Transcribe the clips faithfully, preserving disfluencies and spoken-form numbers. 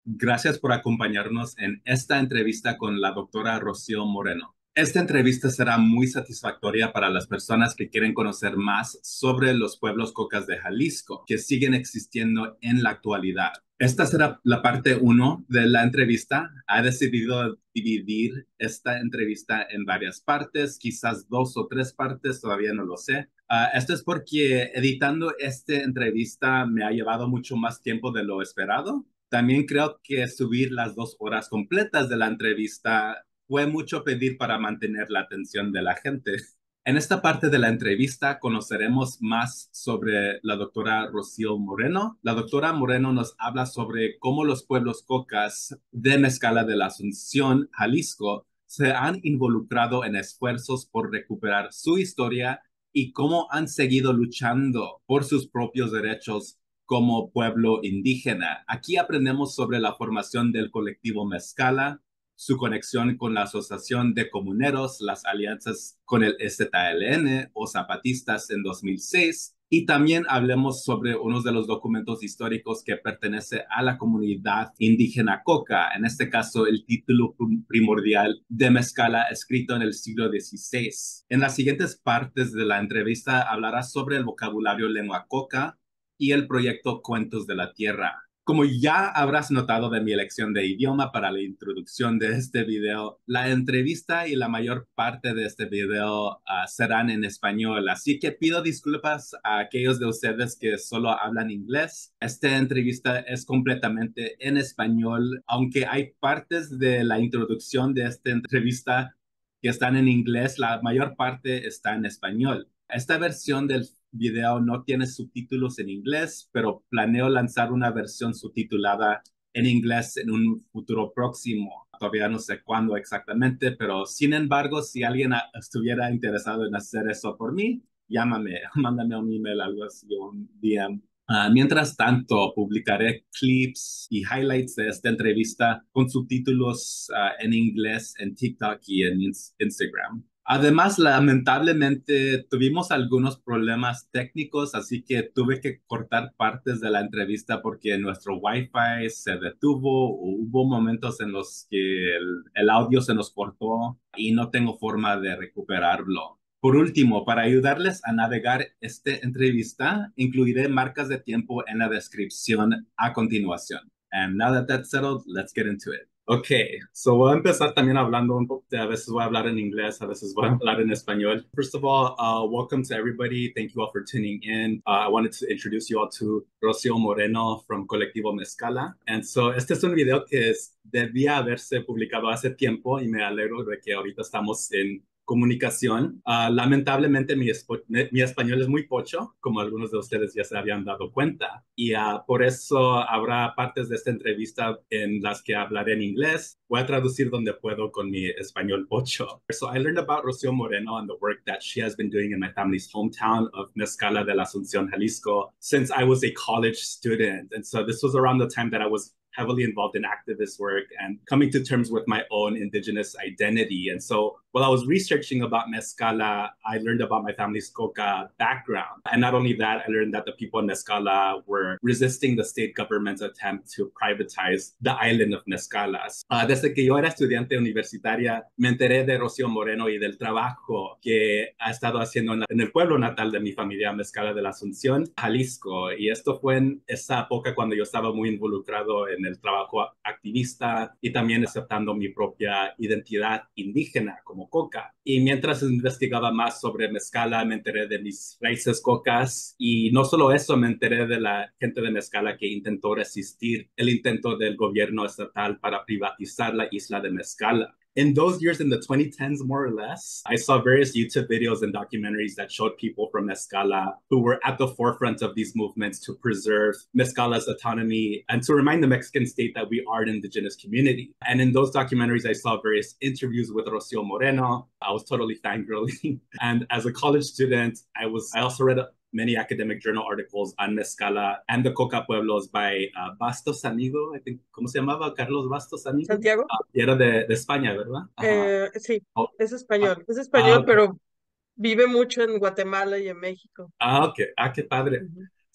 Gracias por acompañarnos en esta entrevista con la doctora Rocío Moreno. Esta entrevista será muy satisfactoria para las personas que quieren conocer más sobre los pueblos cocas de Jalisco que siguen existiendo en la actualidad. Esta será la parte uno de la entrevista. Ha decidido dividir esta entrevista en varias partes, quizás dos o tres partes, todavía no lo sé. Uh, esto es porque editando esta entrevista me ha llevado mucho más tiempo de lo esperado. También creo que subir las dos horas completas de la entrevista fue mucho pedir para mantener la atención de la gente. En esta parte de la entrevista conoceremos más sobre la doctora Rocío Moreno. La doctora Moreno nos habla sobre cómo los pueblos cocas de Mezcala de la Asunción, Jalisco, se han involucrado en esfuerzos por recuperar su historia y cómo han seguido luchando por sus propios derechos como pueblo indígena. Aquí aprendemos sobre la formación del colectivo Mezcala, su conexión con la Asociación de Comuneros, las alianzas con el E Z L N o Zapatistas en dos mil seis, y también hablemos sobre uno de los documentos históricos que pertenece a la comunidad indígena Coca, en este caso el título primordial de Mezcala escrito en el siglo dieciséis. En las siguientes partes de la entrevista hablará sobre el vocabulario lengua Coca y el proyecto Cuentos de la Tierra. Como ya habrás notado de mi elección de idioma para la introducción de este video, la entrevista y la mayor parte de este video uh, serán en español, así que pido disculpas a aquellos de ustedes que solo hablan inglés. Esta entrevista es completamente en español, aunque hay partes de la introducción de esta entrevista que están en inglés, la mayor parte está en español. Esta versión del video no tiene subtítulos en inglés, pero planeo lanzar una versión subtitulada en inglés en un futuro próximo. Todavía no sé cuándo exactamente, pero sin embargo, si alguien estuviera interesado en hacer eso por mí, llámame, mándame un email, algo así, un D M. Uh, mientras tanto, publicaré clips y highlights de esta entrevista con subtítulos uh, en inglés en TikTok y en Instagram. Además, lamentablemente tuvimos algunos problemas técnicos, así que tuve que cortar partes de la entrevista porque nuestro Wi-Fi se detuvo. Hubo momentos en los que el, el audio se nos cortó y no tengo forma de recuperarlo. Por último, para ayudarles a navegar esta entrevista, incluiré marcas de tiempo en la descripción a continuación. And now that that's settled, let's get into it. Okay, so voy a empezar también hablando un poco, de, a veces voy a hablar en inglés, a veces voy a hablar en español. First of all, uh, welcome to everybody. Thank you all for tuning in. Uh, I wanted to introduce you all to Rocío Moreno from Colectivo Mezcala. And so este es un video que es, debía haberse publicado hace tiempo y me alegro de que ahorita estamos en comunicación. Uh, lamentablemente mi, mi español es muy pocho, como algunos de ustedes ya se habían dado cuenta, y uh, por eso habrá partes de esta entrevista en las que hablaré en inglés. Voy a traducir donde puedo con mi español pocho. So I learned about Rocío Moreno and the work that she has been doing in my family's hometown of Mezcala de la Asunción, Jalisco, since I was a college student. And so this was around the time that I was heavily involved in activist work and coming to terms with my own indigenous identity. And so while I was researching about Mezcala, I learned about my family's Coca background. And not only that, I learned that the people in Mezcala were resisting the state government's attempt to privatize the island of Mezcala. Uh, desde que yo era estudiante universitaria, me enteré de Rocío Moreno y del trabajo que ha estado haciendo en, la, en el pueblo natal de mi familia, Mezcala de la Asunción, Jalisco. Y esto fue en esa época cuando yo estaba muy involucrado en el trabajo activista y también aceptando mi propia identidad indígena como coca. Y mientras investigaba más sobre Mezcala, me enteré de mis raíces cocas y no solo eso, me enteré de la gente de Mezcala que intentó resistir el intento del gobierno estatal para privatizar la isla de Mezcala. In those years, in the twenty tens, more or less, I saw various YouTube videos and documentaries that showed people from Mezcala who were at the forefront of these movements to preserve Mezcala's autonomy and to remind the Mexican state that we are an indigenous community. And in those documentaries, I saw various interviews with Rocio Moreno. I was totally fangirling. And as a college student, I was, I also read many academic journal articles on Mezcala and the Coca Pueblos by uh, Bastos Amigo, I think, ¿cómo se llamaba? Carlos Bastos Amigo. Santiago. Uh, y era de, de España, ¿verdad? Eh, sí, Oh, es ah, español. Es ah, español, okay. pero vive mucho en Guatemala y en México. Ah, ok. Ah, qué padre. Ujú.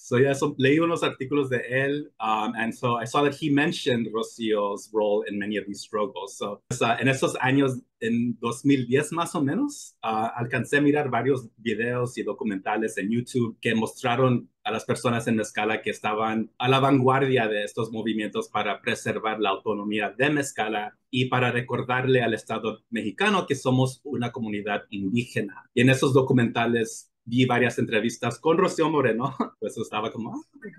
So yeah, so leí unos artículos de él, um, and so I saw that he mentioned Rocio's role in many of these struggles. So pues, uh, en esos años, en dos mil diez más o menos, uh, alcancé a mirar varios videos y documentales en YouTube que mostraron a las personas en Mezcala que estaban a la vanguardia de estos movimientos para preservar la autonomía de Mezcala y para recordarle al Estado mexicano que somos una comunidad indígena. Y en esos documentales vi varias entrevistas con Rocío Moreno, pues estaba como,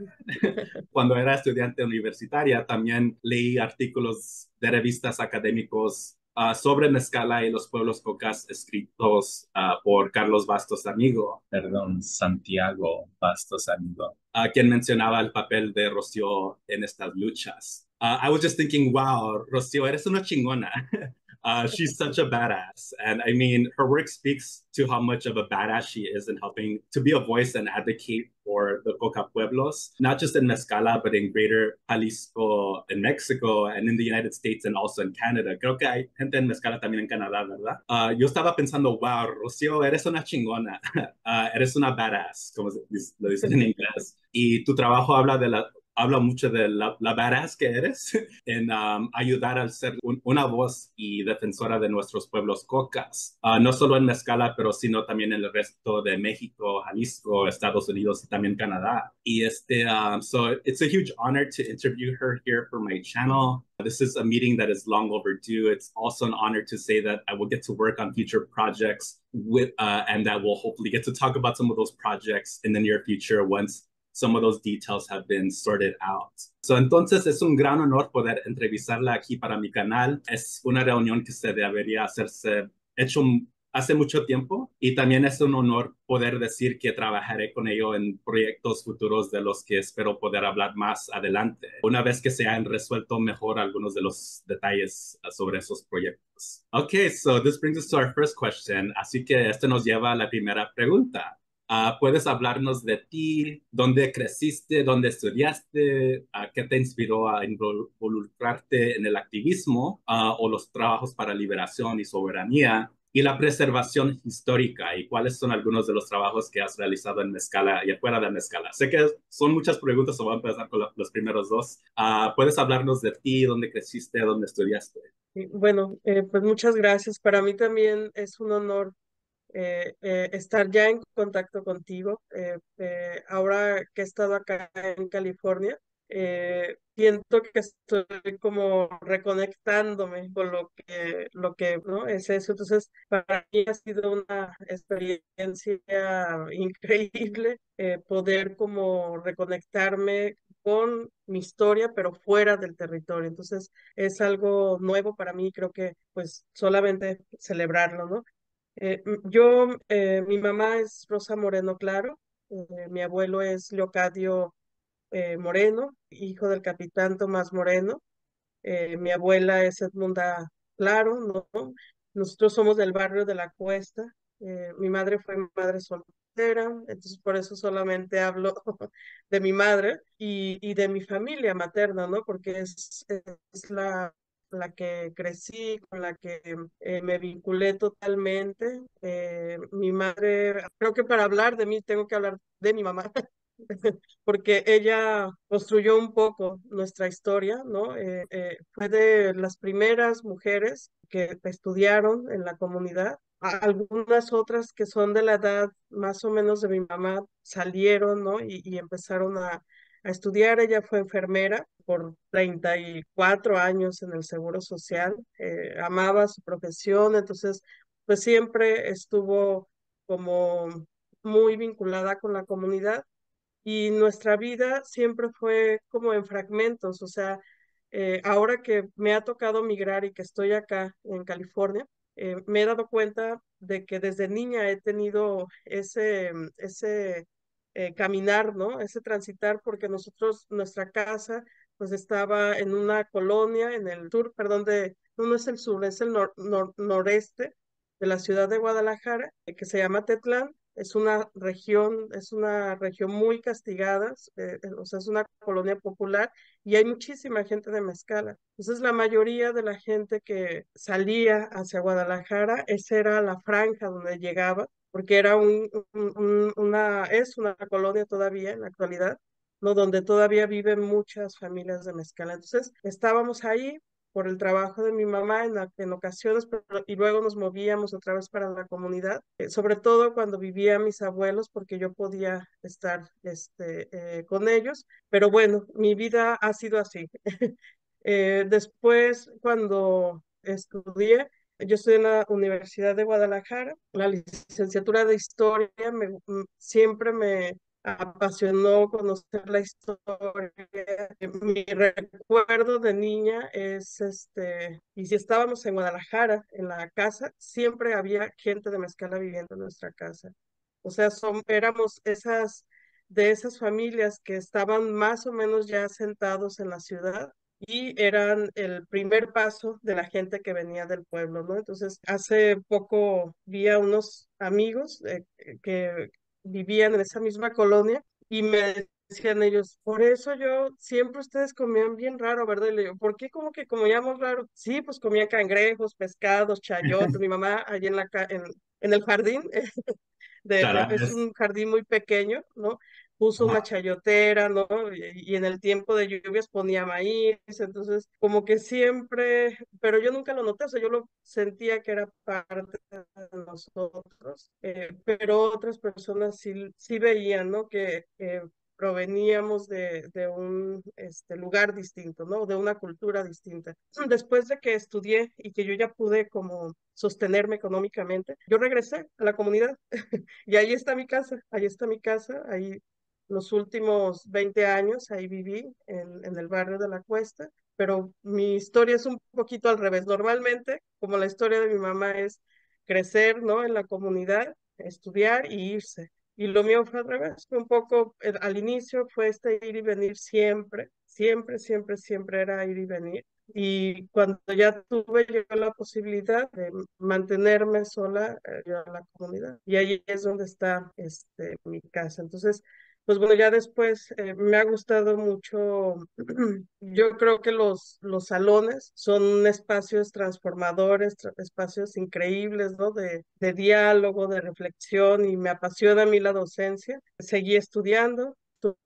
cuando era estudiante universitaria, también leí artículos de revistas académicos uh, sobre Mezcala y los pueblos cocas escritos uh, por Carlos Bastos Amigo, perdón, Santiago Bastos Amigo, uh, quien mencionaba el papel de Rocío en estas luchas. Uh, I was just thinking, wow, Rocío, eres una chingona. Uh, she's such a badass. And I mean, her work speaks to how much of a badass she is in helping to be a voice and advocate for the Coca Pueblos, not just in Mezcala, but in greater Jalisco, in Mexico, and in the United States, and also in Canada. Creo que hay gente en Mezcala también en Canadá, ¿verdad? Uh, yo estaba pensando, wow, Rocío, eres una chingona. Uh, eres una badass, como lo dicen en inglés. Y tu trabajo habla de la habla mucho de la, la badass que eres en um, ayudar a ser un, una voz y defensora de nuestros pueblos cocas, uh, no solo en Mezcala, pero sino también en el resto de México, Jalisco, Estados Unidos y también Canadá. Y este, um, so it's a huge honor to interview her here for my channel. This is a meeting that is long overdue. It's also an honor to say that I will get to work on future projects with, uh, and that we'll hopefully get to talk about some of those projects in the near future once some of those details have been sorted out. So, entonces es un gran honor poder entrevistarla aquí para mi canal. Es una reunión que se debería hacerse hecho hace mucho tiempo y también es un honor poder decir que trabajaré con ello en proyectos futuros de los que espero poder hablar más adelante, una vez que se hayan resuelto mejor algunos de los detalles sobre esos proyectos. Okay, so this brings us to our first question. Así que esto nos lleva a la primera pregunta. Uh, ¿Puedes hablarnos de ti? ¿Dónde creciste? ¿Dónde estudiaste? Uh, ¿Qué te inspiró a involucrarte en el activismo uh, o los trabajos para liberación y soberanía? Y la preservación histórica. ¿Y cuáles son algunos de los trabajos que has realizado en Mezcala y afuera de Mezcala? Sé que son muchas preguntas, o voy a empezar con la, los primeros dos. Uh, ¿Puedes hablarnos de ti? ¿Dónde creciste? ¿Dónde estudiaste? Bueno, eh, pues muchas gracias. Para mí también es un honor eh, eh, estar ya en contacto contigo. Eh, eh, ahora que he estado acá en California, eh, siento que estoy como reconectándome con lo que, lo que, ¿no? Es eso. Entonces, para mí ha sido una experiencia increíble eh, poder como reconectarme con mi historia, pero fuera del territorio. Entonces, es algo nuevo para mí, creo que pues solamente celebrarlo, ¿no? Eh, m- yo, eh, mi mamá es Rosa Moreno Claro, eh, mi abuelo es Leocadio eh, Moreno, hijo del capitán Tomás Moreno, eh, mi abuela es Edmunda Claro, ¿no? Nosotros somos del barrio de La Cuesta, eh, mi madre fue madre soltera, entonces por eso solamente hablo de mi madre y, y de mi familia materna, ¿no? Porque es, es la, la que crecí, con la que eh, me vinculé totalmente. Eh, mi madre, creo que para hablar de mí tengo que hablar de mi mamá. Porque ella construyó un poco nuestra historia, ¿no? Eh, eh, fue de las primeras mujeres que estudiaron en la comunidad. A- Algunas otras que son de la edad más o menos de mi mamá salieron, ¿no? Y, y empezaron a, a estudiar. Ella fue enfermera por treinta y cuatro años en el Seguro Social. Eh, amaba su profesión, entonces, pues siempre estuvo como muy vinculada con la comunidad y nuestra vida siempre fue como en fragmentos, o sea, eh, ahora que me ha tocado migrar y que estoy acá en California, eh, me he dado cuenta de que desde niña he tenido ese, mm, ese eh, caminar, ¿no? Ese transitar, porque nosotros, nuestra casa, pues estaba en una colonia en el sur, perdón, de, no, no es el sur, es el nor- nor- noreste de la ciudad de Guadalajara, eh, que se llama Tetlán. Es una región, es una región muy castigada, eh, eh, o sea, es una colonia popular y hay muchísima gente de Mezcala. Entonces, la mayoría de la gente que salía hacia Guadalajara, esa era la franja donde llegaba, porque era un, un- un- una, es una colonia todavía en la actualidad, ¿no? Donde todavía viven muchas familias de mezcala. Entonces, estábamos ahí por el trabajo de mi mamá en, la- en ocasiones, pero, y luego nos movíamos otra vez para la comunidad, eh, sobre todo cuando vivía mis abuelos, porque yo podía estar este, eh, con ellos. Pero bueno, mi vida ha sido así. Eh, después, cuando estudié, yo estudié en la Universidad de Guadalajara, la licenciatura de Historia, me, m- siempre me apasionó conocer la historia. Mi recuerdo de niña es, este, y si estábamos en Guadalajara, en la casa, siempre había gente de Mezcala viviendo en nuestra casa. O sea, son, éramos esas, de esas familias que estaban más o menos ya sentados en la ciudad y eran el primer paso de la gente que venía del pueblo, ¿no? Entonces, hace poco vi a unos amigos eh, que vivían en esa misma colonia y me decían ellos, por eso yo siempre ustedes comían bien raro, ¿verdad? Y le digo, ¿por qué como que comíamos raro? Sí, pues comían cangrejos, pescados, chayotes. Mi mamá allí en la ca- en, en el jardín de, eh, es Charales. un jardín muy pequeño, ¿no? Puso una Ajá. chayotera, ¿no? Y, y en el tiempo de lluvias ponía maíz, entonces como que siempre, pero yo nunca lo noté, o sea, yo lo sentía que era parte de nosotros, eh, pero otras personas sí, sí veían, ¿no? Que eh, proveníamos de, de un este, lugar distinto, ¿no? De una cultura distinta. Después de que estudié y que yo ya pude como sostenerme económicamente, yo regresé a la comunidad y ahí está mi casa, ahí está mi casa, ahí los últimos veinte años, ahí viví en, en el barrio de La Cuesta, pero mi historia es un poquito al revés. Normalmente, como la historia de mi mamá es crecer, ¿no? En la comunidad, estudiar y irse. Y lo mío fue al revés, fue un poco, eh, al inicio fue este ir y venir siempre, siempre, siempre, siempre era ir y venir. Y cuando ya tuve yo la posibilidad de mantenerme sola, eh, yo a la comunidad. Y ahí es donde está este, mi casa. Entonces, pues bueno, ya después eh, me ha gustado mucho. Yo creo que los, los salones son espacios transformadores, tra- espacios increíbles, ¿no? De, de diálogo, de reflexión, y me apasiona a mí la docencia. Seguí estudiando,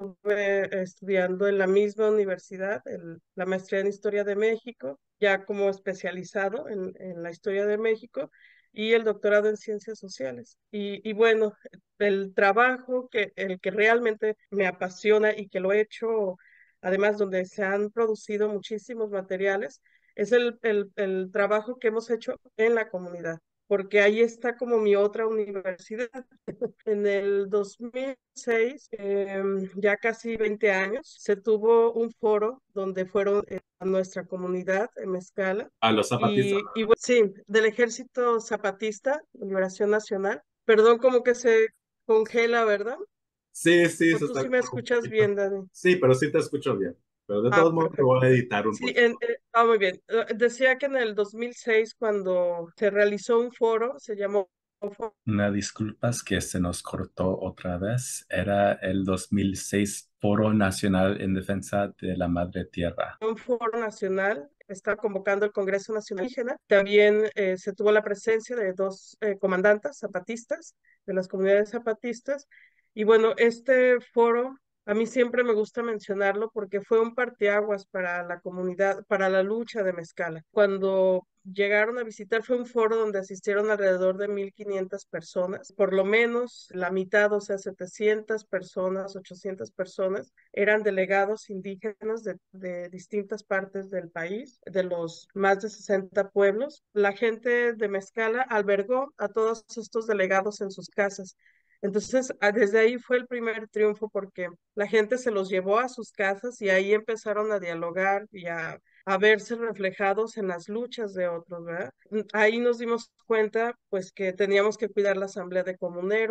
estuve estudiando en la misma universidad, el- la maestría en Historia de México, ya como especializado en, en la Historia de México, y el doctorado en Ciencias Sociales. Y, y bueno, el trabajo que, el que realmente me apasiona y que lo he hecho, además donde se han producido muchísimos materiales, es el, el, el trabajo que hemos hecho en la comunidad, porque ahí está como mi otra universidad. En el dos mil seis, em, ya casi veinte años, se tuvo un foro donde fueron eh, a nuestra comunidad en Mezcala A los zapatistas. y, y bueno, sí, del Ejército Zapatista, Liberación Nacional. Perdón, como que se congela, ¿verdad? Sí, sí, O se tú está sí me como un escuchas poquito. bien, Dani. Sí, pero sí te escucho bien. Pero de Ah, todos modos te perfecto. voy a editar un Sí, poquito. en, eh, ah, muy bien. Eh, Decía que en el dos mil seis, cuando se realizó un foro, se llamó Una disculpas que se nos cortó otra vez. Era el dos mil seis Foro Nacional en Defensa de la Madre Tierra. un foro nacional, está convocando el Congreso Nacional Indígena. También eh, se tuvo la presencia de dos eh, comandantas zapatistas, de las comunidades zapatistas. Y bueno, este foro, a mí siempre me gusta mencionarlo porque fue un parteaguas para la comunidad, para la lucha de Mezcala. Cuando llegaron a visitar, fue un foro donde asistieron alrededor de mil quinientas personas, por lo menos la mitad, o sea, setecientas personas, ochocientas personas, eran delegados indígenas de, de distintas partes del país, de los más de sesenta pueblos. La gente de Mezcala albergó a todos estos delegados en sus casas. Entonces, a- desde ahí fue el primer triunfo porque la gente se los llevó a sus casas y ahí empezaron a dialogar y a, a verse reflejados en las luchas de otros, ¿verdad? Ahí nos dimos cuenta, pues, que teníamos que cuidar la asamblea de comuneros,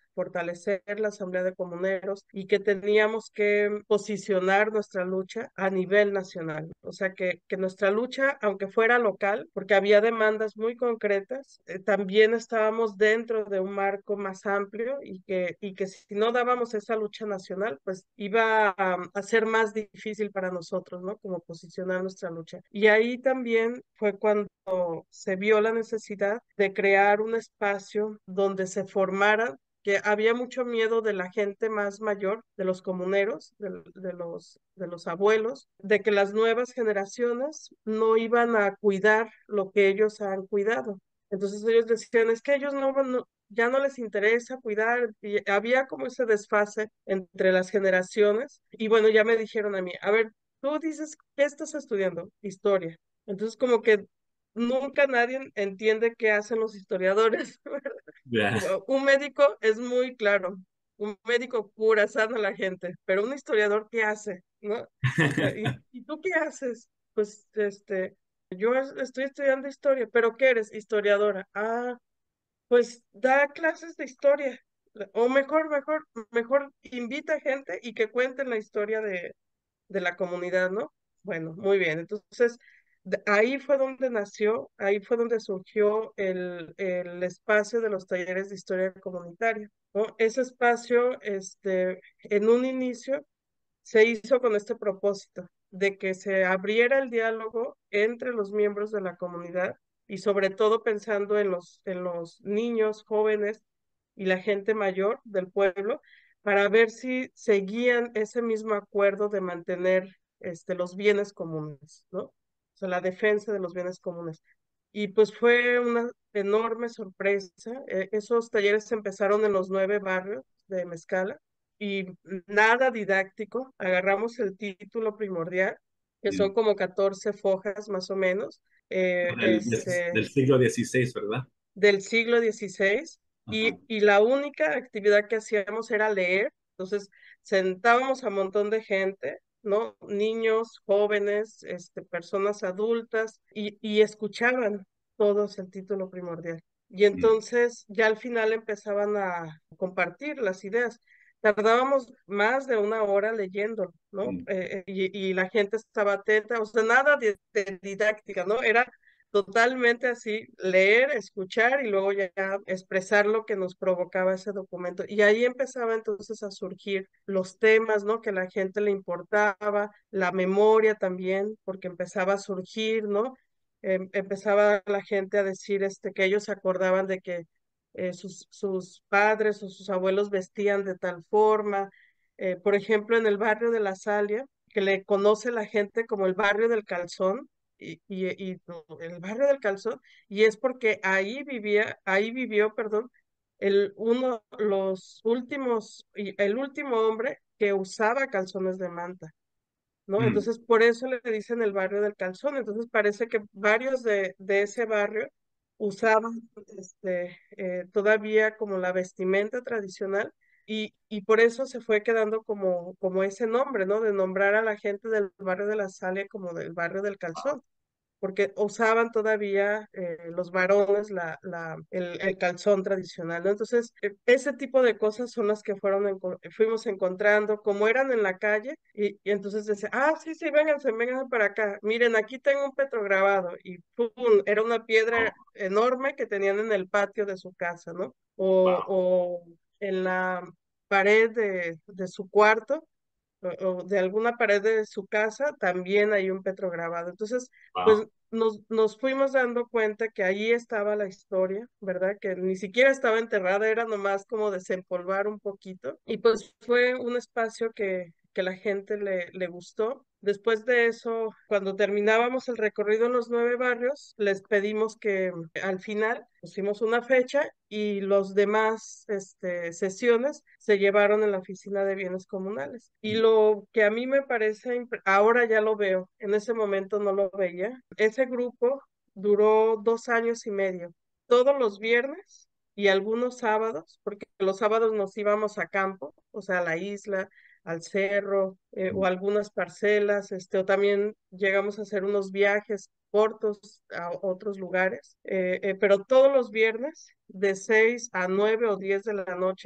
fortalecer la Asamblea de Comuneros y que teníamos que posicionar nuestra lucha a nivel nacional. O sea, que, que nuestra lucha, aunque fuera local, porque había demandas muy concretas, eh, también estábamos dentro de un marco más amplio y que, y que si no dábamos esa lucha nacional, pues iba a, a ser más difícil para nosotros, ¿no? Como posicionar nuestra lucha. Y ahí también fue cuando se vio la necesidad de crear un espacio donde se formaran, que había mucho miedo de la gente más mayor, de los comuneros, de, de los, de los abuelos, de que las nuevas generaciones no iban a cuidar lo que ellos han cuidado. Entonces ellos decían, es que ellos no, no ya no les interesa cuidar, y había como ese desfase entre las generaciones. Y bueno, ya me dijeron a mí, a ver, tú dices, ¿qué estás estudiando? Historia. Entonces como que nunca nadie entiende qué hacen los historiadores. Ya. Como un médico es muy claro, un médico cura, sana a la gente, pero un historiador, ¿qué hace? ¿No? ¿Y, y tú qué haces? Pues, este, yo es- estoy estudiando historia, pero ¿qué eres? Historiadora. Ah, pues da clases de historia. O mejor, mejor, mejor invita gente y que cuenten la historia de, de la comunidad, ¿no? Bueno, muy bien. Entonces, de- ahí fue donde nació, ahí fue donde surgió el, el espacio de los talleres de historia comunitaria, ¿no? Ese espacio, este, en un inicio, se hizo con este propósito de que se abriera el diálogo entre los miembros de la comunidad y sobre todo pensando en los, en los niños, jóvenes y la gente mayor del pueblo para ver si seguían ese mismo acuerdo de mantener este, los bienes comunes, ¿no? O sea, la defensa de los bienes comunes. Y pues fue una enorme sorpresa. Eh, esos talleres empezaron en los nueve barrios de Mezcala y nada didáctico. Agarramos el título primordial, que son Mm. como catorce fojas más o menos, eh, Del, este, del siglo dieciséis, ¿verdad? del siglo dieciséis, Ajá. y, y la única actividad que hacíamos era leer. Entonces sentábamos a un montón de gente, ¿no? Niños, jóvenes, este, personas adultas, y, y escuchaban todos el título primordial. Y Mm, entonces ya al final empezaban a compartir las ideas. Tardábamos más de una hora leyéndolo, ¿no? mm. Eh, eh, y, y la gente estaba atenta, o sea, nada de, de didáctica, ¿no? Era totalmente así, leer, escuchar y luego ya expresar lo que nos provocaba ese documento. Y ahí empezaba entonces a surgir los temas, ¿no? Que a la gente le importaba, la memoria también, porque empezaba a surgir, ¿no? Em, empezaba la gente a decir este, que ellos se acordaban de que eh, sus, sus padres o sus abuelos vestían de tal forma. Eh, por ejemplo, en el barrio de La Salia, que le conoce la gente como el barrio del calzón, y, y, y no, el barrio del Calzón, y es porque ahí vivía, ahí vivió, perdón, el uno, los últimos, y el último hombre que usaba calzones de manta, ¿no? Mm. Entonces, por eso le dicen el barrio del Calzón. Entonces, parece que varios de, de ese barrio usaban este, eh, todavía como la vestimenta tradicional. Y, y por eso se fue quedando como, como ese nombre, ¿no? De nombrar a la gente del barrio de La Salle como del barrio del Calzón, porque usaban todavía eh, los varones la, la, el, el calzón tradicional, ¿no? Entonces, eh, ese tipo de cosas son las que fueron enco- fuimos encontrando, como eran en la calle, y, y entonces decía, ah, sí, sí, vénganse, vénganse para acá, miren, aquí tengo un petrograbado, y ¡pum! Era una piedra Oh, enorme que tenían en el patio de su casa, ¿no? O, wow, o en la pared de, de su cuarto, o, o de alguna pared de su casa, también hay un petrograbado. Entonces, pues wow. nos, nos fuimos dando cuenta que ahí estaba la historia, ¿verdad? Que ni siquiera estaba enterrada, era nomás como desempolvar un poquito. Y pues fue un espacio que, que la gente le, le gustó. Después de eso, cuando terminábamos el recorrido en los nueve barrios, les pedimos que al final pusimos una fecha y los demás este, sesiones se llevaron en la oficina de bienes comunales. Y lo que a mí me parece, impre- ahora ya lo veo, en ese momento no lo veía, ese grupo duró dos años y medio, todos los viernes y algunos sábados, porque los sábados nos íbamos a campo, o sea, a la isla, al cerro, eh, o Mm. algunas parcelas, este, o también llegamos a hacer unos viajes cortos a otros lugares, eh, eh, pero todos los viernes de seis a nueve o diez de la noche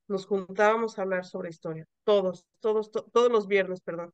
nos juntábamos a hablar sobre historia, todos, todos, to- todos los viernes, perdón.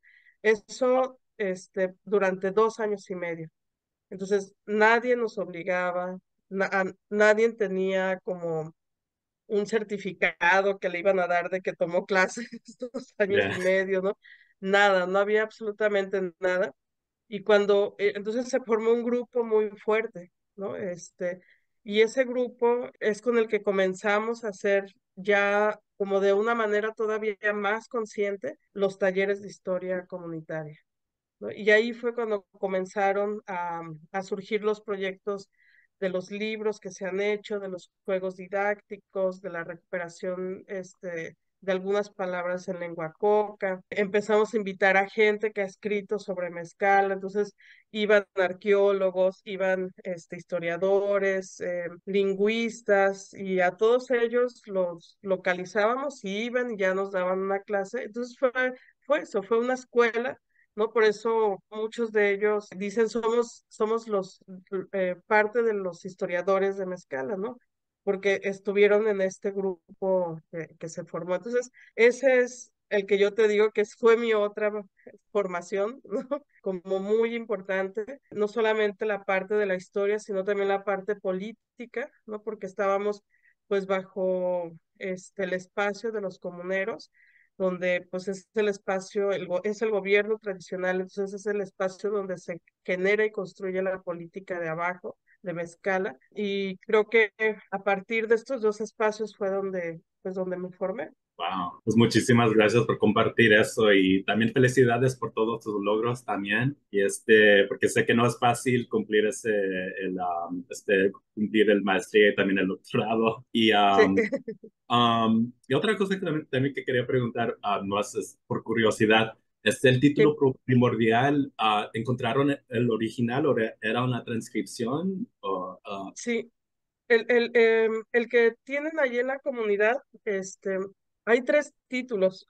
Eso, este, durante dos años y medio. Entonces, nadie nos obligaba, na- a- nadie tenía como un certificado que le iban a dar de que tomó clases dos años Yeah. y medio, ¿no? Nada, no había absolutamente nada. Y cuando, eh, entonces se formó un grupo muy fuerte, ¿no? Este, y ese grupo es con el que comenzamos a hacer ya como de una manera todavía más consciente los talleres de historia comunitaria, ¿no? Y ahí fue cuando comenzaron a, a surgir los proyectos de los libros que se han hecho, de los juegos didácticos, de la recuperación este, de algunas palabras en lengua coca. Empezamos a invitar a gente que ha escrito sobre mezcal, entonces iban arqueólogos, iban este, historiadores, eh, lingüistas, y a todos ellos los localizábamos y iban y ya nos daban una clase. Entonces fue, fue eso, fue una escuela, ¿no? Por eso muchos de ellos dicen somos, somos los eh, parte de los historiadores de Mezcala, ¿no? Porque estuvieron en este grupo que, que se formó. Entonces, ese es el que yo te digo que es- fue mi otra formación, ¿no? Como muy importante, no solamente la parte de la historia, sino también la parte política, ¿no? Porque estábamos pues bajo este, el espacio de los comuneros, donde pues es el espacio, el, go- es el gobierno tradicional, entonces es el espacio donde se genera y construye la política de abajo, de Mezcala, y creo que a partir de estos dos espacios fue donde, pues donde me formé. Wow, pues muchísimas gracias por compartir eso y también felicidades por todos tus logros también. Y este, porque sé que no es fácil cumplir ese, el, um, este, cumplir el maestría y también el doctorado. Y, Sí, um, um, y otra cosa que también, también que quería preguntar, ah, no es, es por curiosidad, ¿es el título sí, pro- primordial? Ah, ¿encontraron el original o era era una transcripción? O, ah, sí. El, el, em, el que tienen allí en la comunidad, este, hay tres títulos.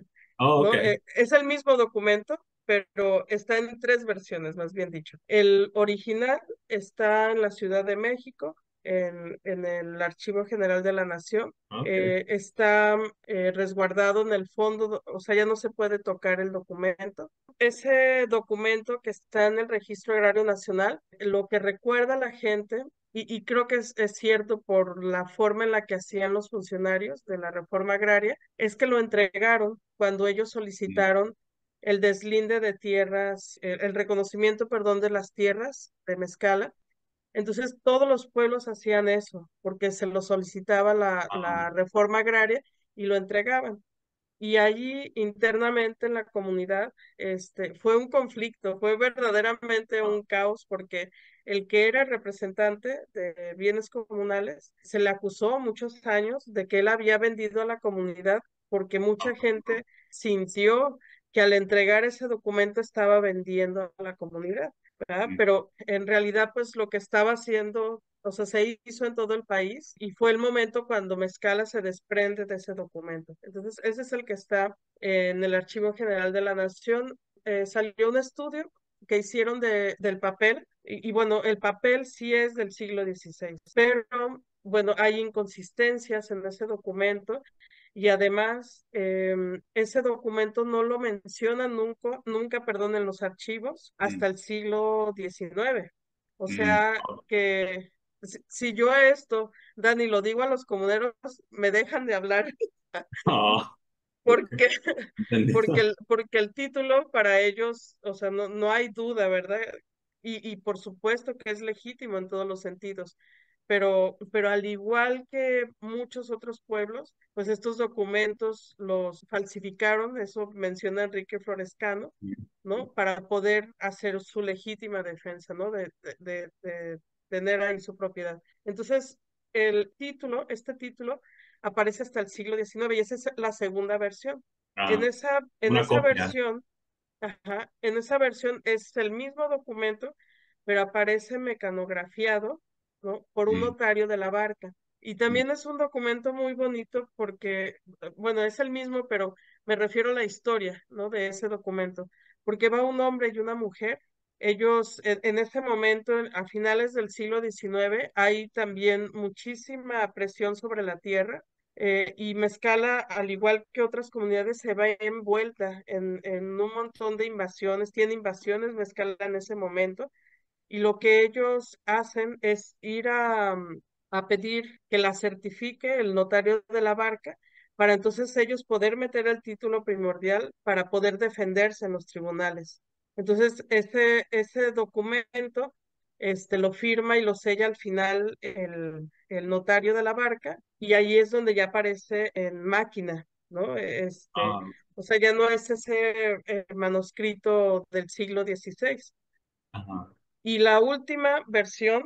oh, ok. ¿No? Eh, es el mismo documento, pero está en tres versiones, más bien dicho. El original está en la Ciudad de México, en, en el Archivo General de la Nación. Ok. Eh, está eh, resguardado en el fondo, do- o sea, ya no se puede tocar el documento. Ese documento que está en el Registro Agrario Nacional, lo que recuerda a la gente, y, y creo que es, es cierto por la forma en la que hacían los funcionarios de la reforma agraria, es que lo entregaron cuando ellos Mm, solicitaron el deslinde de tierras, el, el reconocimiento, perdón, de las tierras de Mezcala. Entonces todos los pueblos hacían eso, porque se lo solicitaba la, ah, la reforma agraria y lo entregaban. Y allí internamente en la comunidad, este, fue un conflicto, fue verdaderamente ah, un caos porque el que era el representante de bienes comunales se le acusó muchos años de que él había vendido a la comunidad porque mucha ah, gente sintió que al entregar ese documento estaba vendiendo a la comunidad, ¿verdad? mm, Pero en realidad pues lo que estaba haciendo, o sea, se hizo en todo el país y fue el momento cuando Mezcala se desprende de ese documento. Entonces, ese es el que está en el Archivo General de la Nación. Eh, salió un estudio que hicieron de, del papel y, y bueno, el papel sí es del siglo dieciséis, pero bueno, hay inconsistencias en ese documento y además em, ese documento no lo menciona nunca, nunca, perdón, en los archivos mm, hasta el siglo diecinueve. O mm. sea que si, si yo esto, Dani, lo digo a los comuneros, me dejan de hablar Ah, ok, porque, porque entendido. el, porque el título para ellos, o sea, no, no hay duda, ¿verdad? Y, y por supuesto que es legítimo en todos los sentidos, pero, pero al igual que muchos otros pueblos, pues estos documentos los falsificaron, eso menciona Enrique Florescano, ¿no? Para poder hacer su legítima defensa, ¿no? De, de, de, de tener ahí su propiedad. Entonces, el título, este título, aparece hasta el siglo diecinueve y esa es la segunda versión. En Ah, esa, en una esa copia. versión, ajá, en esa versión es el mismo documento, pero aparece mecanografiado, ¿no? Por un Mm, notario de la barca. Y mm, también es un documento muy bonito porque, bueno, es el mismo, pero me refiero a la historia, ¿no? De ese documento, porque va un hombre y una mujer. Ellos, en, en ese momento, a finales del siglo diecinueve, hay también muchísima presión sobre la tierra Eh, y Mezcala, al igual que otras comunidades, se ve envuelta en, en un montón de invasiones, tiene invasiones Mezcala en ese momento, y lo que ellos hacen es ir a, mm, a pedir que la certifique el notario de la barca, para entonces ellos poder meter el título primordial para poder defenderse en los tribunales. Entonces, ese, ese documento este, lo firma y lo sella al final el, el notario de la barca, y ahí es donde ya aparece en máquina, ¿no? Este, Ah, o sea, ya no es ese eh, manuscrito del siglo dieciséis. ajá. Y la última versión,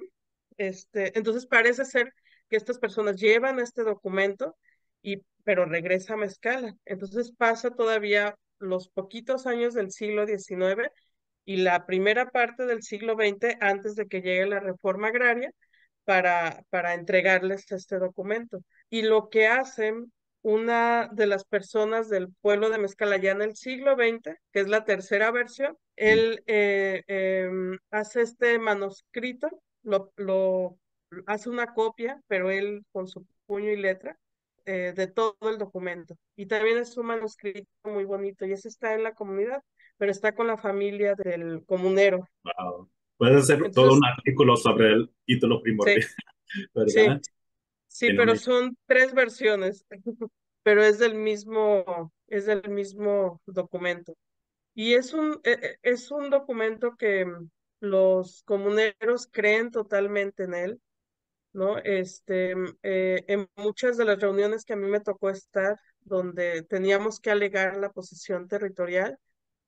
este, entonces parece ser que estas personas llevan este documento, y, pero regresa a Mezcala. Entonces pasa todavía los poquitos años del siglo diecinueve y la primera parte del siglo veinte antes de que llegue la reforma agraria para, para entregarles este documento. Y lo que hacen una de las personas del pueblo de Mezcala ya en el siglo veinte, que es la tercera versión, Mm. él eh, em, hace este manuscrito, lo, lo hace una copia, pero él con su puño y letra, eh, de todo el documento. Y también es un manuscrito muy bonito, y ese está en la comunidad, pero está con la familia del comunero. Wow. Puedes hacer todo un Entonces, artículo sobre el título sí, primordial, sí, ¿verdad? sí, En una... pero son tres versiones, pero es del mismo, es del mismo documento. Y es un, e- e- es un documento que mm, los comuneros creen totalmente en él, ¿no? Este, mm, eh, en muchas de las reuniones que a mí me tocó estar, donde teníamos que alegar la posesión territorial,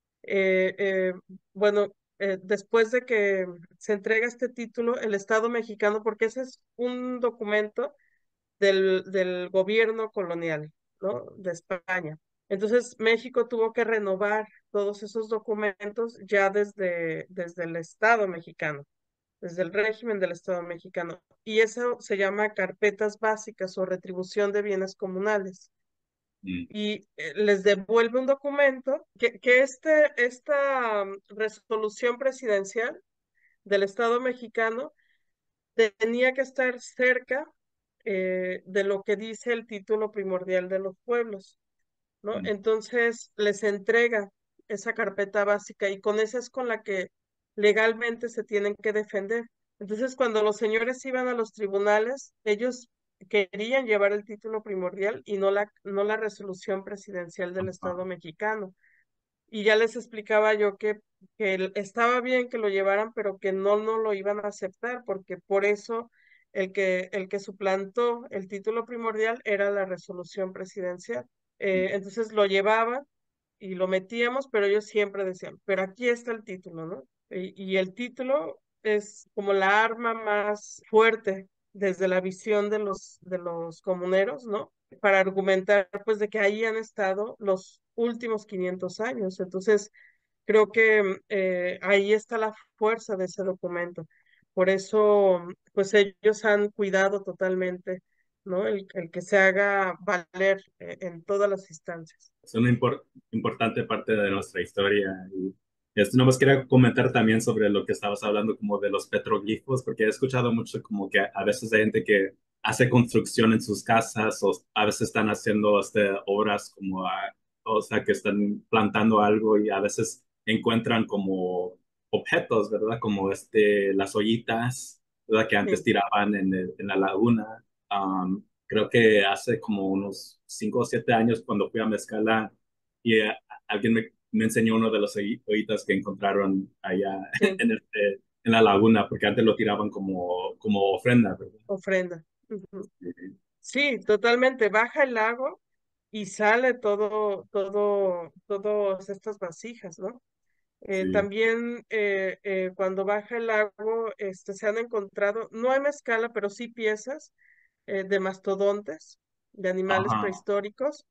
eh, eh, bueno, eh, después de que se entrega este título, el Estado mexicano, porque ese es un documento del, del gobierno colonial, ¿no? De España. Entonces, México tuvo que renovar todos esos documentos ya desde, desde el Estado mexicano, desde el régimen del Estado mexicano. Y eso se llama carpetas básicas o retribución de bienes comunales. Mm, Y eh, les devuelve un documento que, que este, esta um, resolución presidencial del Estado mexicano tenía que estar cerca eh, de lo que dice el título primordial de los pueblos, ¿no? mm. Entonces les entrega esa carpeta básica, y con esa es con la que legalmente se tienen que defender. Entonces, cuando los señores iban a los tribunales, ellos querían llevar el título primordial y no la, no la resolución presidencial del Ajá. Estado mexicano. Y ya les explicaba yo que, que el- estaba bien que lo llevaran, pero que no, no lo iban a aceptar, porque por eso el que, el que suplantó el título primordial era la resolución presidencial. Eh, entonces lo llevaban y lo metíamos, pero ellos siempre decían, pero aquí está el título, ¿no? Y, y el título es como la arma más fuerte desde la visión de los, de los comuneros, ¿no? Para argumentar, pues, de que ahí han estado los últimos quinientos años. Entonces, creo que eh, ahí está la fuerza de ese documento. Por eso, pues, ellos han cuidado totalmente, ¿no? El, el que se haga valer eh, en todas las instancias. Es una impor- importante parte de nuestra historia. Y esto nomás quería comentar también sobre lo que estabas hablando como de los petroglifos, porque he escuchado mucho como que a veces hay gente que hace construcción en sus casas o a veces están haciendo este, obras como, ah, o sea, que están plantando algo y a veces encuentran como objetos, ¿verdad? Como este, las ollitas, ¿verdad? Que antes Sí, tiraban en, el- en la laguna. Um, creo que hace como unos cinco o siete años cuando fui a Mezcala y eh, alguien me, me enseñó uno de los hoy- hoyitos que encontraron allá sí, en, este, en la laguna, porque antes lo tiraban como, como ofrenda, ¿verdad? ofrenda. Ujú. Sí, totalmente. Baja el lago y sale todo, todo, todas estas vasijas, ¿no? Eh, Sí. también eh, eh, cuando baja el lago, este, se han encontrado, no en escala, pero sí piezas eh, de mastodontes, de animales Ajá. prehistóricos.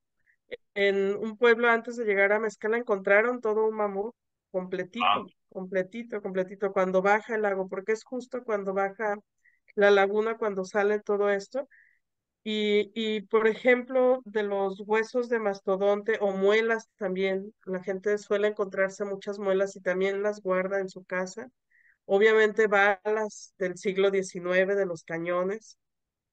En un pueblo antes de llegar a Mezcala encontraron todo un mamut Wow. completito, completito, completito, cuando baja el lago, porque es justo cuando baja la laguna, cuando sale todo esto. Y, y, por ejemplo, de los huesos de mastodonte o muelas también, la gente suele encontrarse muchas muelas y también las guarda en su casa. Obviamente balas del siglo diecinueve de los cañones,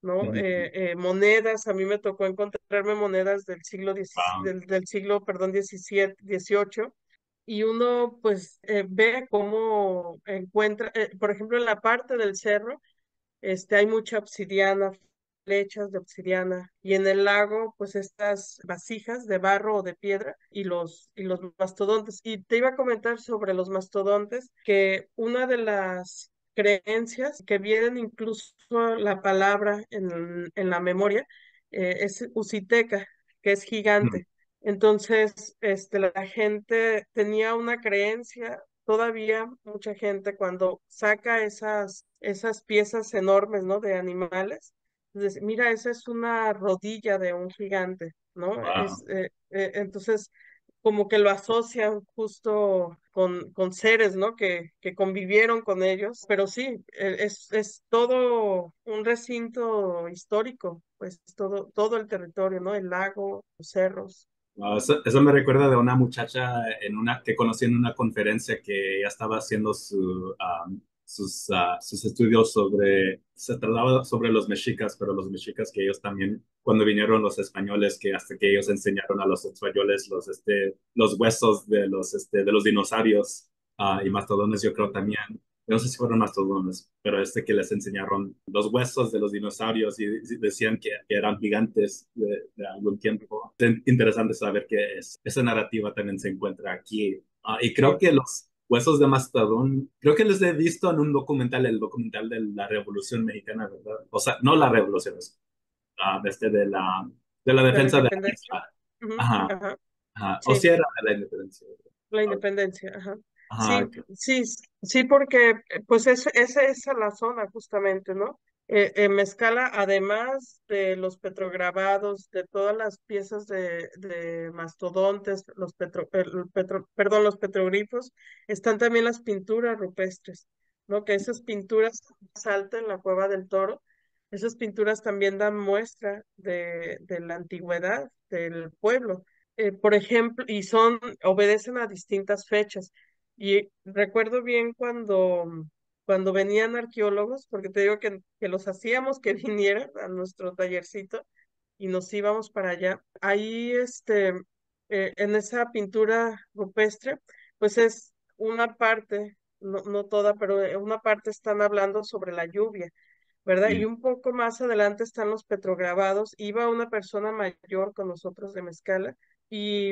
¿no? Ujú. Eh, eh, monedas, a mí me tocó encontrarme monedas del siglo diez, Wow. del, del siglo, perdón, diecisiete, dieciocho, y uno pues eh, ve cómo encuentra, eh, por ejemplo, en la parte del cerro, este, hay mucha obsidiana, flechas de obsidiana, y en el lago, pues estas vasijas de barro o de piedra y los, y los mastodontes. Y te iba a comentar sobre los mastodontes, que una de las creencias que vienen incluso la palabra en, en la memoria eh, es usiteca, que es Ujú. gigante. Entonces, este, la gente tenía una creencia, todavía mucha gente cuando saca esas, esas piezas enormes, ¿no? De animales, dice, mira, esa es una rodilla de un gigante, ¿no? Wow. Es, eh, eh, entonces, como que lo asocian justo con, con seres, ¿no? Que, que convivieron con ellos, pero sí, eh, es, es todo un recinto histórico, pues todo, todo el territorio, ¿no? El lago, los cerros. Wow, eso, eso me recuerda de una muchacha en una, que conocí en una conferencia que ella estaba haciendo su, um, sus, ah, sus estudios sobre, se trataba sobre los mexicas, pero los mexicas que ellos también, cuando vinieron los españoles, que hasta que ellos enseñaron a los españoles los, este, los huesos de los, este, de los dinosaurios ah, y mastodones, yo creo también. No sé si fueron mastodones, pero este que les enseñaron los huesos de los dinosaurios y decían que, que eran gigantes de, de algún tiempo. Es interesante saber que es, esa narrativa también se encuentra aquí. Ah, y creo Sí, que los huesos de mastodón, creo que los he visto en un documental, el documental de la Revolución Mexicana, ¿verdad? O sea, no la revolución, es, ah, este de la, de la de la defensa de la independencia. isla. Ujú, Ajá, ajá, ajá. O sí. si era de la independencia. La independencia, ajá. Ajá, Sí, sí, sí, porque eh, pues es, esa es la zona justamente, ¿no? Eh, en Mezcala, además de los petrograbados, de todas las piezas de, de mastodontes, los petro, el petro- perdón, los petroglifos, están también las pinturas rupestres, ¿no? Que esas pinturas saltan en la Cueva del Toro, esas pinturas también dan muestra de, de la antigüedad del pueblo, eh, por ejemplo, y son, obedecen a distintas fechas. Y recuerdo bien cuando, cuando venían arqueólogos, porque te digo que, que los hacíamos que vinieran a nuestro tallercito y nos íbamos para allá. Ahí, este, eh, en esa pintura rupestre, pues es una parte, no, no toda, pero eh, una parte están hablando sobre la lluvia, ¿verdad? Y sí. un poco más adelante están los petrograbados. Iba una persona mayor con nosotros de Mezcala y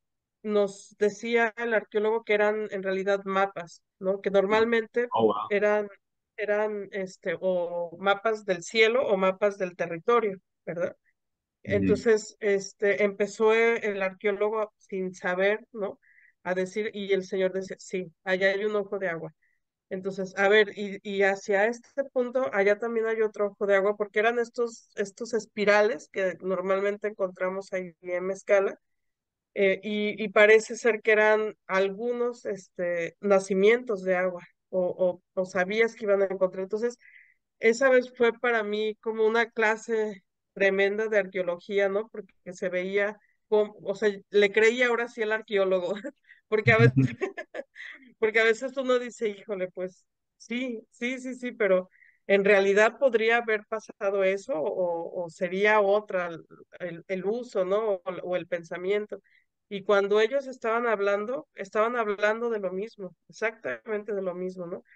nos decía el arqueólogo que eran en realidad mapas, ¿no? Que normalmente Oh, wow. eran, eran este, o mapas del cielo o mapas del territorio, ¿verdad? Ujú. Entonces, este, empezó e- el arqueólogo sin saber, ¿no? A decir, y el señor decía, sí, allá hay un ojo de agua. Entonces, a ver, y, y hacia este punto, allá también hay otro ojo de agua, porque eran estos, estos espirales que normalmente encontramos ahí en Mezcala, eh, y, y parece ser que eran algunos este, nacimientos de agua, o, o, o sabías que iban a encontrar. Entonces, esa vez fue para mí como una clase tremenda de arqueología, ¿no? Porque se veía, como, o sea, le creía ahora sí al arqueólogo, porque a veces porque a veces uno dice, híjole, pues sí, sí, sí, sí, pero en realidad podría haber pasado eso o, o sería otra el, el- el uso, ¿no? O, o el pensamiento. Y cuando ellos estaban hablando, estaban hablando de lo mismo, exactamente de lo mismo, ¿no?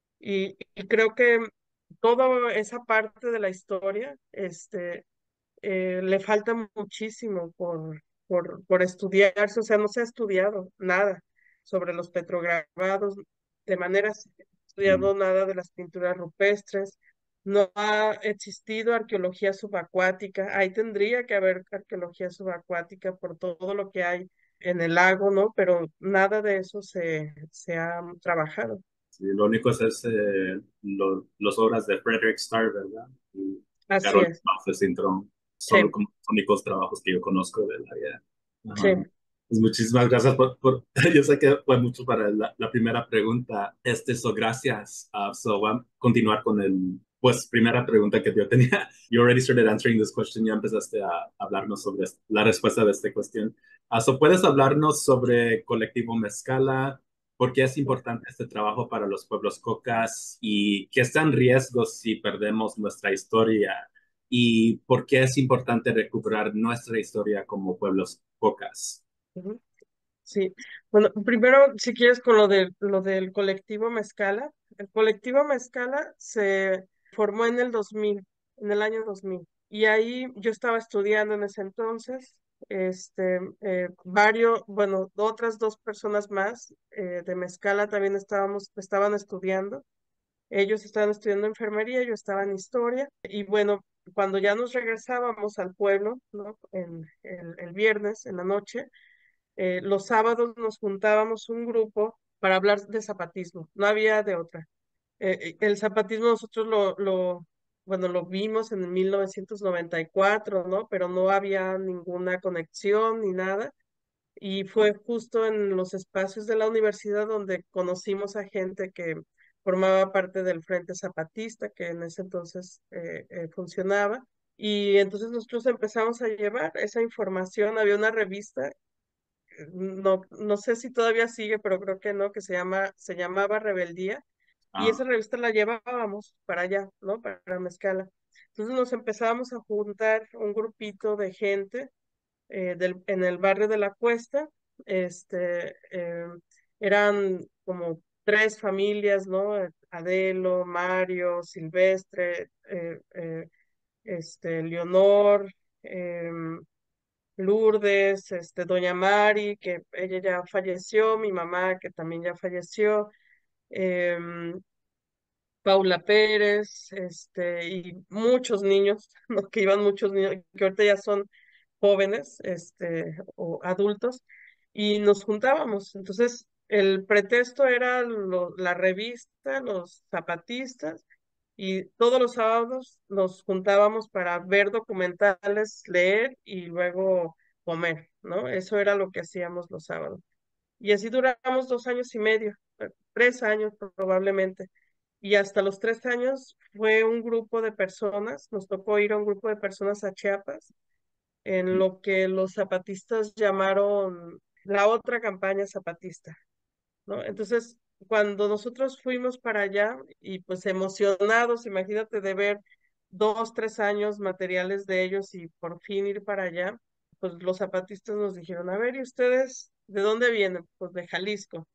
Y, y creo que toda esa parte de la historia, este, eh, le falta muchísimo por, por, por estudiarse, o sea, no se ha estudiado nada sobre los petrograbados, de manera se ha Mm. estudiado nada de las pinturas rupestres, no ha existido arqueología subacuática, ahí tendría que haber arqueología subacuática por todo lo que hay en el lago, ¿no? Pero nada de eso se, se ha trabajado. Sí, lo único es ese, lo- las obras de Frederick Starr, ¿verdad? Y Así Carol es, Mauser Syndrome son sí, como los únicos trabajos que yo conozco del área. sí. Ajá. Pues muchísimas gracias por, por- yo sé que fue mucho para la, la primera pregunta. Este, so gracias. Uh, so voy a continuar con el, pues, primera pregunta que yo tenía. You already started answering this question. Ya empezaste a hablarnos sobre est- la respuesta de esta cuestión. Uh, so, ¿puedes hablarnos sobre Colectivo Mezcala? ¿Por qué es importante este trabajo para los pueblos cocas y qué está en riesgo si perdemos nuestra historia? y por qué es importante recuperar nuestra historia como pueblos cocas. Ujú. Sí, bueno, primero, si quieres, con lo de, lo del colectivo Mezcala. El colectivo Mezcala se formó en el dos mil, en el año dos mil. Y ahí yo estaba estudiando en ese entonces, este, eh, varios, bueno, otras dos personas más eh, de Mezcala también estábamos, estaban estudiando. Ellos estaban estudiando enfermería, yo estaba en historia. Y bueno, cuando ya nos regresábamos al pueblo, ¿no? En el el viernes, en la noche, eh, los sábados nos juntábamos un grupo para hablar de zapatismo, no había de otra. Eh, eh, el zapatismo nosotros lo, lo, bueno, lo vimos en mil novecientos noventa y cuatro, ¿no? Pero no había ninguna conexión ni nada. Y fue justo en los espacios de la universidad donde conocimos a gente que formaba parte del Frente Zapatista, que en ese entonces eh, eh, funcionaba. Y entonces nosotros empezamos a llevar esa información. Había una revista, no, no sé si todavía sigue, pero creo que no, que se llama, se llamaba Rebeldía, y esa Ah, revista la llevábamos para allá, ¿no? Para Mezcala. Entonces nos empezábamos a juntar un grupito de gente eh, del, en el barrio de La Cuesta. este, eh, Eran como tres familias, ¿no? Adelo, Mario, Silvestre, eh, eh, este, Leonor, em, Lourdes, este, Doña Mari, que ella ya falleció, mi mamá, que también ya falleció, em, Paula Pérez, este, y muchos niños, ¿no? Que iban muchos niños, que ahorita ya son jóvenes, este, o adultos, y nos juntábamos. Entonces, el pretexto era lo- la revista, los zapatistas, y todos los sábados nos juntábamos para ver documentales, leer y luego comer, ¿no? Eso era lo que hacíamos los sábados. Y así duramos dos años y medio, eh, tres años probablemente. Y hasta los tres años fue un grupo de personas, nos tocó ir a un grupo de personas a Chiapas, en lo que los zapatistas llamaron la otra campaña zapatista, ¿no? Entonces, cuando nosotros fuimos para allá y pues emocionados, imagínate de ver dos, tres años materiales de ellos y por fin ir para allá, pues los zapatistas nos dijeron, a ver, ¿y ustedes de dónde vienen? Pues de Jalisco.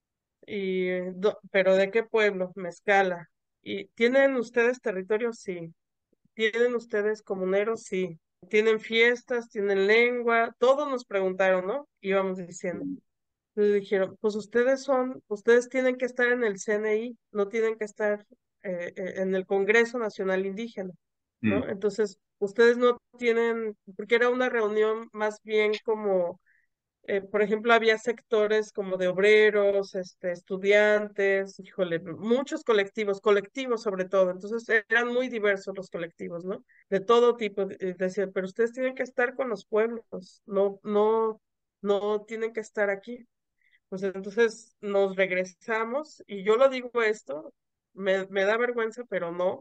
Y, do- ¿pero de qué pueblo? Mezcala. ¿Y tienen ustedes territorio? Sí. ¿Tienen ustedes comuneros? Sí. ¿Tienen fiestas? ¿Tienen lengua? Todos nos preguntaron, ¿no? Íbamos diciendo. Le dijeron, pues ustedes son, ustedes tienen que estar en el C N I, no tienen que estar eh, eh, en el Congreso Nacional Indígena, ¿no? mm, Entonces, ustedes no tienen, porque era una reunión más bien como eh, por ejemplo, había sectores como de obreros, este, estudiantes, híjole, muchos colectivos, colectivos sobre todo. Entonces eran muy diversos los colectivos, ¿no? De todo tipo. de- Decían, pero ustedes tienen que estar con los pueblos, no, no, no tienen que estar aquí. Pues entonces nos regresamos, y yo lo digo esto, me, me da vergüenza, pero no,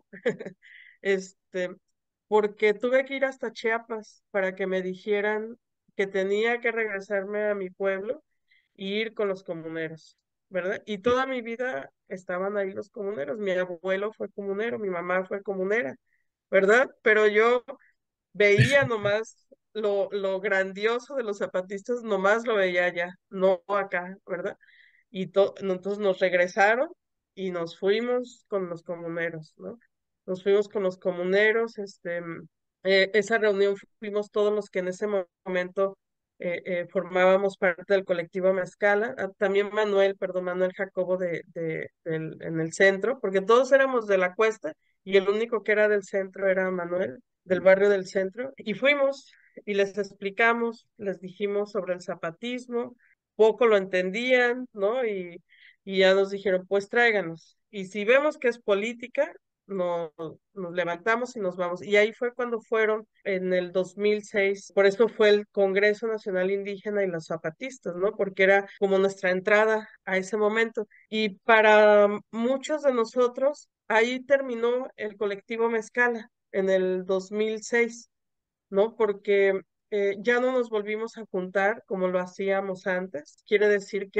este, porque tuve que ir hasta Chiapas para que me dijeran que tenía que regresarme a mi pueblo e ir con los comuneros, ¿verdad? Y toda mi vida estaban ahí los comuneros, mi abuelo fue comunero, mi mamá fue comunera, ¿verdad? Pero yo veía nomás lo, lo grandioso de los zapatistas, nomás lo veía allá, no acá, ¿verdad? Y to- entonces nos regresaron y nos fuimos con los comuneros, ¿no? Nos fuimos con los comuneros, este, mm, eh, esa reunión fuimos todos los que en ese mo- momento eh, eh, formábamos parte del colectivo Mezcala, ah, también Manuel, perdón, Manuel Jacobo de, de, del- en el centro, porque todos éramos de la Cuesta y el único que era del centro era Manuel, del barrio del centro, y fuimos y les explicamos, les dijimos sobre el zapatismo, poco lo entendían, ¿no? Y, y ya nos dijeron, pues tráiganos. Y si vemos que es política, no, nos levantamos y nos vamos. Y ahí fue cuando fueron en el dos mil seis, por eso fue el Congreso Nacional Indígena y los zapatistas, ¿no? Porque era como nuestra entrada a ese momento. Y para muchos de nosotros, ahí terminó el colectivo Mezcala en el dos mil seis, ¿no? Porque eh, ya no nos volvimos a juntar como lo hacíamos antes. Quiere decir que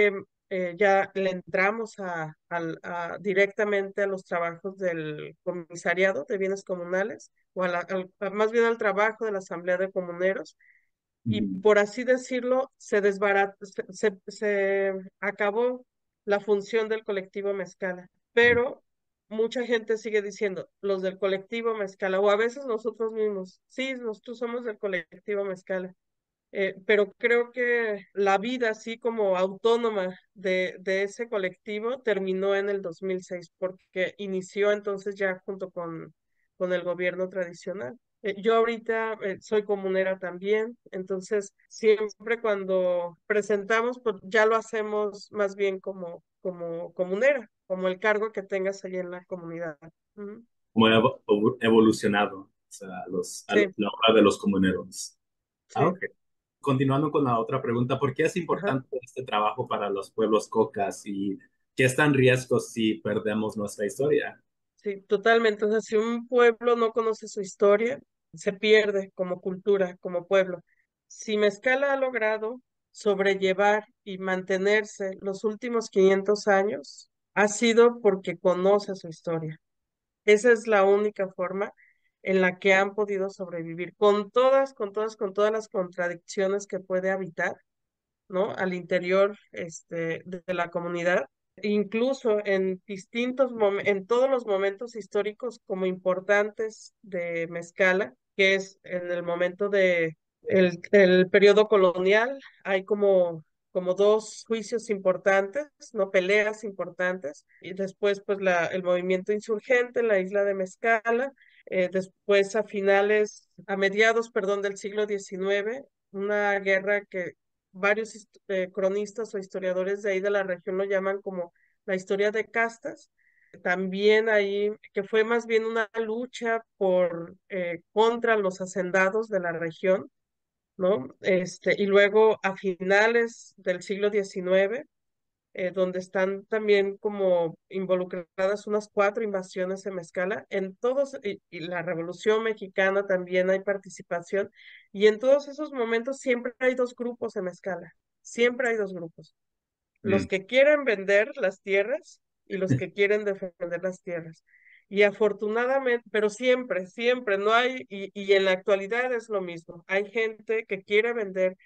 eh, ya le entramos a, al- a- directamente a los trabajos del comisariado de bienes comunales, o a la- al- a- más bien al trabajo de la Asamblea de Comuneros, y Mm, por así decirlo, se desbarató, se, se, se acabó la función del colectivo Mezcala, pero mucha gente sigue diciendo, los del colectivo Mezcala, o a veces nosotros mismos, sí, nosotros somos del colectivo Mezcala, eh, pero creo que la vida así como autónoma de, de ese colectivo terminó en el dos mil seis porque inició entonces ya junto con, con el gobierno tradicional. Eh, yo ahorita eh, soy comunera también, entonces siempre cuando presentamos, pues ya lo hacemos más bien como, como comunera, como el cargo que tengas ahí en la comunidad. Ujú. Como evo- evo- evolucionado, o sea, los, a Sí, la hora de los comuneros. Ah, sí, ok. Continuando con la otra pregunta, ¿por qué es ajá. importante este trabajo para los pueblos cocas y qué está en riesgo si perdemos nuestra historia? Sí, totalmente. O sea, si un pueblo no conoce su historia, se pierde como cultura, como pueblo. Si Mezcala ha logrado sobrellevar y mantenerse los últimos quinientos años, ha sido porque conoce su historia. Esa es la única forma en la que han podido sobrevivir, con todas, con todas, con todas las contradicciones que puede habitar, ¿no? Al interior, este, de de la comunidad, incluso en distintos mom- en todos los momentos históricos como importantes de Mezcala, que es en el momento de el, el periodo colonial, hay como como dos juicios importantes, no peleas importantes, y después pues la, el movimiento insurgente en la isla de Mezcala, eh, después a finales, a mediados, perdón, del siglo diecinueve, una guerra que varios hist- eh, cronistas o historiadores de ahí de la región lo llaman como la historia de castas. También ahí, que fue más bien una lucha por eh, contra los hacendados de la región, ¿no? Este, y luego a finales del siglo diecinueve, eh, donde están también como involucradas unas cuatro invasiones en Mezcala. En todos, y, y la Revolución Mexicana también hay participación, y en todos esos momentos siempre hay dos grupos en Mezcala, siempre hay dos grupos, los Mm, que quieren vender las tierras y los que quieren defender las tierras. Y afortunadamente, pero siempre, siempre, no hay, y, y en la actualidad es lo mismo, hay gente que quiere vender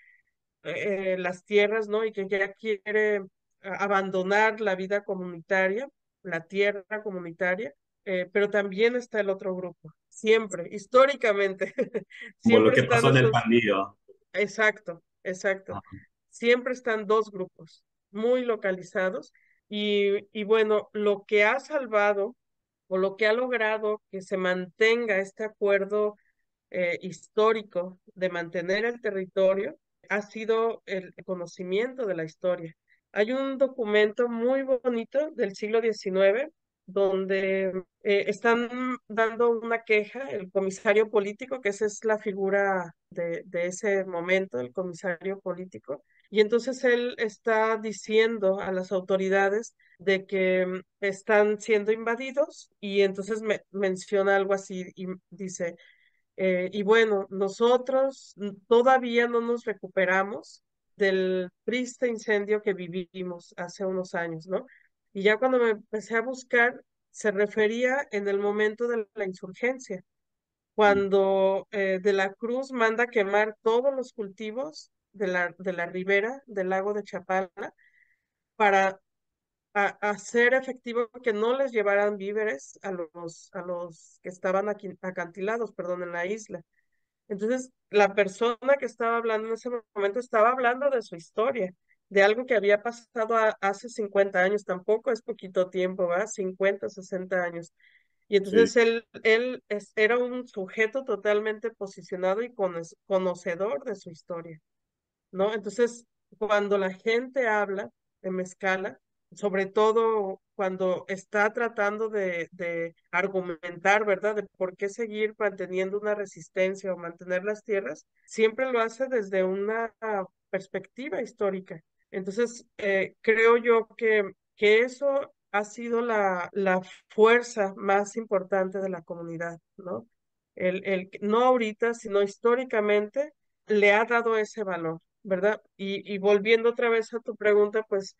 eh, las tierras, ¿no? Y que ya quiere a- abandonar la vida comunitaria, la tierra comunitaria, eh, pero también está el otro grupo, siempre, históricamente, como lo siempre que están pasó en el esos, Pandillo. exacto, exacto, Ah, siempre están dos grupos muy localizados y, y bueno, lo que ha salvado o lo que ha logrado que se mantenga este acuerdo eh, histórico de mantener el territorio ha sido el conocimiento de la historia. Hay un documento muy bonito del siglo diecinueve donde eh, están dando una queja, el comisario político, que esa es la figura de, de ese momento, el comisario político, y entonces él está diciendo a las autoridades de que mm, están siendo invadidos y entonces me, menciona algo así y dice, eh, y bueno, nosotros mm, todavía no nos recuperamos del triste incendio que vivimos hace unos años, ¿no? Y ya cuando me empecé a buscar, se refería en el momento de la insurgencia, mm, cuando eh, De la Cruz manda quemar todos los cultivos de la, de la ribera del lago de Chapala para a, hacer efectivo que no les llevaran víveres a los, a los que estaban aquí, acantilados, perdón, en la isla. Entonces, la persona que estaba hablando en ese momento estaba hablando de su historia, de algo que había pasado a- hace cincuenta años, tampoco es poquito tiempo, ¿va? Cincuenta, sesenta años. Y sí, entonces él, él es- era un sujeto totalmente posicionado y cono- conocedor de su historia. ¿No? Entonces, cuando la gente habla en Mezcala, sobre todo cuando está tratando de, de argumentar, ¿verdad?, de por qué seguir manteniendo una resistencia o mantener las tierras, siempre lo hace desde una perspectiva histórica. Entonces, eh, creo yo que, que eso ha sido la, la fuerza más importante de la comunidad, ¿no? El, el, no ahorita, sino históricamente, le ha dado ese valor, ¿verdad? Y, y volviendo otra vez a tu pregunta, pues,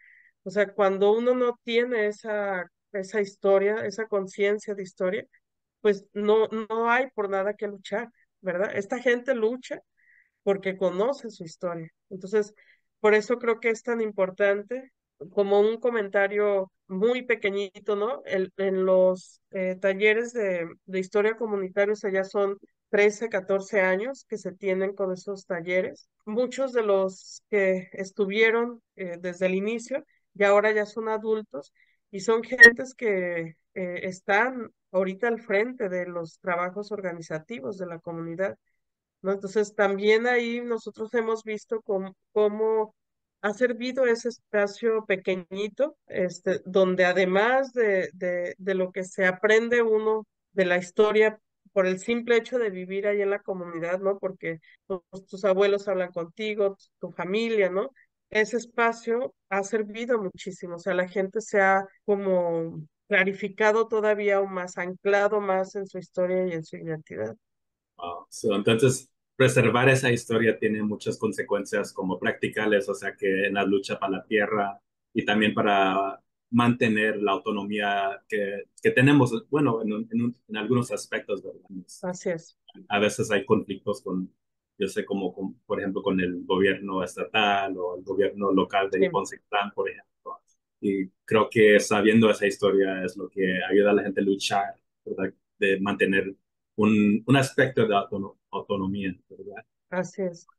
O sea, cuando uno no tiene esa, esa historia, esa conciencia de historia, pues no, no hay por nada que luchar, ¿verdad? Esta gente lucha porque conoce su historia. Entonces, por eso creo que es tan importante, como un comentario muy pequeñito, ¿no? El- en los eh, talleres de, de historia comunitaria, o sea, ya son trece catorce años que se tienen con esos talleres. Muchos de los que estuvieron eh, desde el inicio y ahora ya son adultos y son gentes que eh, están ahorita al frente de los trabajos organizativos de la comunidad, ¿no? Entonces, también ahí nosotros hemos visto cómo, cómo ha servido ese espacio pequeñito, este, donde además de, de, de lo que se aprende uno de la historia por el simple hecho de vivir ahí en la comunidad, ¿no? Porque tus, tus abuelos hablan contigo, tu familia, ¿no? Ese espacio ha servido muchísimo, o sea, la gente se ha como clarificado todavía aún más, anclado más en su historia y en su identidad. Wow. So, entonces, preservar esa historia tiene muchas consecuencias como practicales, o sea que en la lucha para la tierra y también para mantener la autonomía que, que tenemos, bueno, en, un- en, un- en algunos aspectos, ¿verdad? Así es. A veces hay conflictos con, yo sé, como con, por ejemplo, con el gobierno estatal o el gobierno local de Sí. Ponce Plan, por ejemplo. Y creo que sabiendo esa historia es lo que ayuda a la gente a luchar, ¿verdad? De mantener un, un aspecto de autono- autonomía, ¿verdad? Así es.